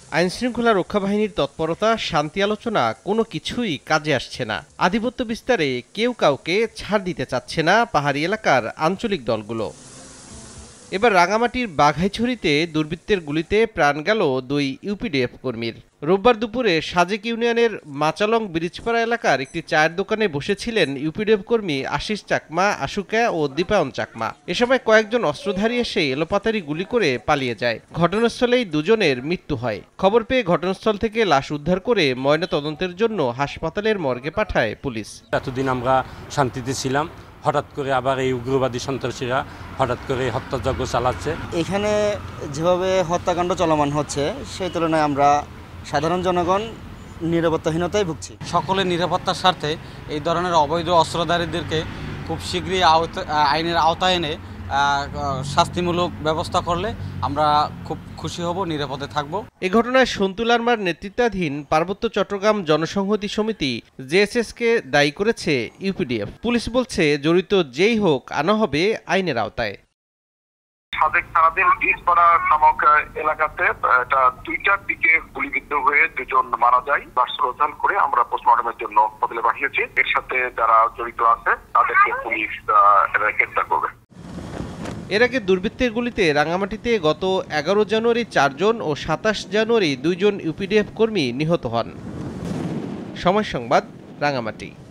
আইনশৃঙ্খলা রক্ষা বাহিনীর তৎপরতা, শান্তি আলোচনা কোনো কিছুই কাজে আসছে না। আধিপত্য বিস্তারে কেউ কাউকে ছাড় দিতে চাচ্ছে না পাহাড়ি এলাকার আঞ্চলিক দলগুলো। এবার রাঙামাটির বাঘাইছড়িতে দুর্বৃত্তের গুলিতে প্রাণ গেল 2 ইউপিডিএফ কর্মীর। রোববার দুপুরে সাজেক ইউনিয়নের মাচালং ব্রিজপাড়া এলাকার একটি চায়ের দোকানে বসেছিলেন ইউপিডিএফ কর্মী আশিস চাকমা, আশুকা ও দীপায়ন চাকমা। এ সময় কয়েকজন অস্ত্রধারী এসে এলোপাতাড়ি গুলি করে পালিয়ে যায়। ঘটনাস্থলেই দুজনের মৃত্যু হয়। খবর পেয়ে ঘটনাস্থল থেকে লাশ উদ্ধার করে ময়নাতদন্তের জন্য হাসপাতালের মর্গে পাঠায় পুলিশ। এতদিন আমরা শান্তিতে ছিলাম, হঠাৎ করে আবার এই উগ্রবাদী সন্ত্রাসীরা হঠাৎ করে হত্যাযজ্ঞ চালাচ্ছে। এখানে যেভাবে হত্যাকাণ্ড চলমান হচ্ছে সেই তুলনায় আমরা সাধারণ জনগণ নিরাপত্তাহীনতায় ভুগছি। সকলের নিরাপত্তার স্বার্থে এই ধরনের অবৈধ অস্ত্রধারীদেরকে খুব শীঘ্রই আইনের আওতায় এনে শাস্তিমূলক ব্যবস্থা করলে আমরা খুব খুশি হব, নিরাপদে থাকব। এ ঘটনায় সন্তু লারমার নেতৃত্বাধীন পার্বত্য চট্টগ্রাম জনসংহতি সমিতি জেএসএসকে দায়ী করেছে ইউপিডিএফ। পুলিশ বলছে জড়িত যেই হোক আনা হবে আইনের আওতায়। সাজেক থানাধীন ব্রিজপাড়া নামক এলাকাতে এটা 2টার দিকে গুলিবিদ্ধ হয়ে 2 জন মারা যায়। লাশ উদ্ধার করে আমরা পোস্টমর্টমের জন্য হসপিটালে পাঠিয়েছি। এর সাথে যারা জড়িত আছে তাদেরকে পুলিশ গ্রেফতার করবে। এর আগে দুর্বৃত্তের গুলিতে রাঙামাটিতে গত 11 জানুয়ারি 4 জন ও 27 জানুয়ারি 2 জন ইউপিডিএফ কর্মী নিহত হন। সময় সংবাদ, রাঙামাটি।